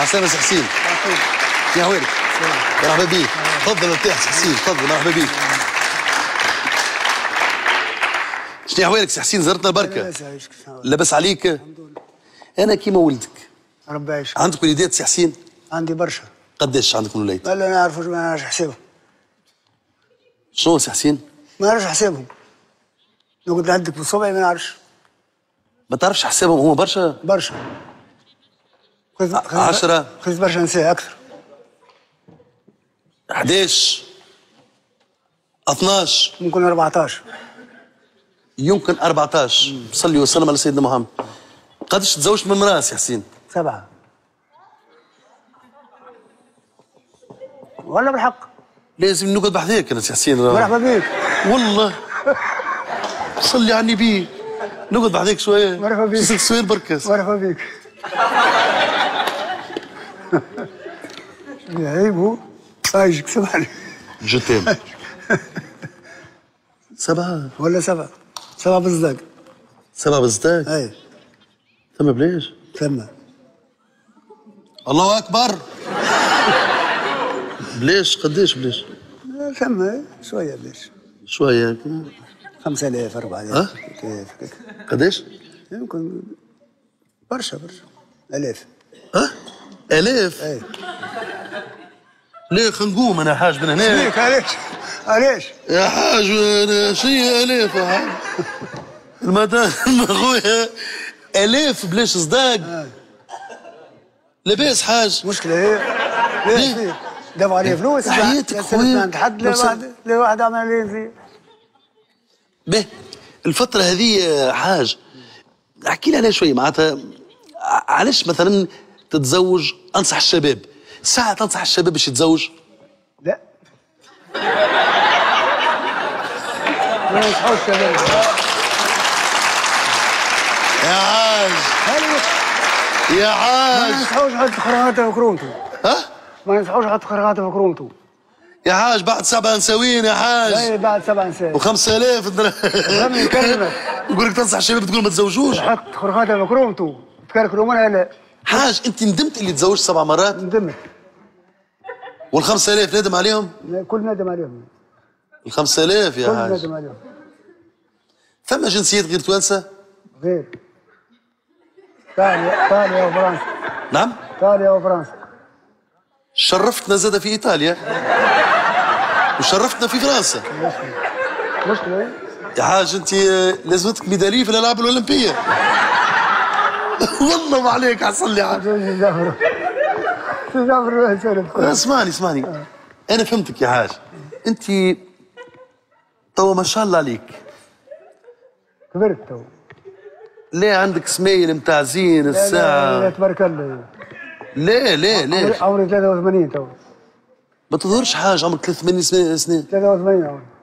عسلامة سي حسين. يا ويلك. مرحبا بيك. تفضل ارتاح سي حسين، تفضل مرحبا بيك. شنو احوالك سي حسين؟ زرتنا بركة. لاباس عليك؟ الحمد لله. أنا كيما ولدك. ربي يعيشك. عندك وليدات سي حسين؟ عندي برشا. قداش عندك من ولاد؟ لا ما نعرفوش، ما نعرفش حسابهم. شنو سي حسين؟ ما نعرفش حسابهم. لو كنت عندك بالصبع ما نعرفش. ما تعرفش حسابهم هما برشا؟ برشا. 10 خذ برشا نساء أكثر. 11 12 ممكن 14. يمكن 14. صلي وسلم على سيدنا محمد. قداش تزوجت من امرأة سي حسين؟ 7. ولا بالحق؟ لازم نقعد بحذاك انا سي حسين. مرحبا بك. والله صلي على النبي. نقعد بحذاك شويه. مرحبا بك. سؤال بركز. مرحبا بك. عيب هو عايشك. سامحني. جو تيم. 7 ولا 7. 7 بالصدق. 7 بالصدق؟ اي. ثم بلاش؟ ثم. الله اكبر. بلاش قداش بلاش؟ ثم شويه بلاش. شويه 5000 4000 قداش؟ يمكن برشا آلاف. آلاف؟ اي. ليه خلينا نقوم انا حاج من هنا. ليك علاش؟ يا حاج انا شنو آلاف يا حاج؟ المدام خويا آلاف بلاش صداق. لاباس حاج. مشكلة هي. ليش فيه؟ دفع عليه فلوس. حياتك خويا. عند حد لا واحد عمل فيه. باهي الفترة هذه حاج احكي لي عليها شوية. معناتها علاش مثلا تتزوج؟ انصح الشباب ساعة، تنصح الشباب باش يتزوج؟ لا ما ينصحوش الشباب. يا حاج يا حاج ما ينصحوش يحط خرغاته في كرومته. ما ينصحوش يحط خرغاته في كرومته. يا حاج بعد 7 نساوين يا حاج. اي بعد 7 نساوين. و5000 درهم. يكلمك. نقول لك تنصح الشباب تقول ما تزوجوش. يحط خرغاته في كرومته تكركروا منها. لا حاج انت ندمت اللي تزوجت 7 مرات؟ ندمت. وال5000 نادم عليهم؟ كل ندم عليهم. ال5000 يا كل حاج. ندم عليهم. ثم جنسيات غير توانسه؟ غير ايطاليا وفرنسا. نعم؟ ايطاليا وفرنسا. شرفتنا زاد في ايطاليا وشرفتنا في فرنسا. مشكلة. يا حاج انت لازمتك ميداليه في الالعاب الاولمبيه. والله ما عليك حصل لي حاجه. اسمعني انا فهمتك يا حاج. انت توا ما شاء الله عليك كبرت تو. ليه عندك سمايل متاع زين الساعه؟ لا تبارك الله. ليه عمري 83 تو. ما تظهرش حاجه عمرك 83 سنه. 83 عمري.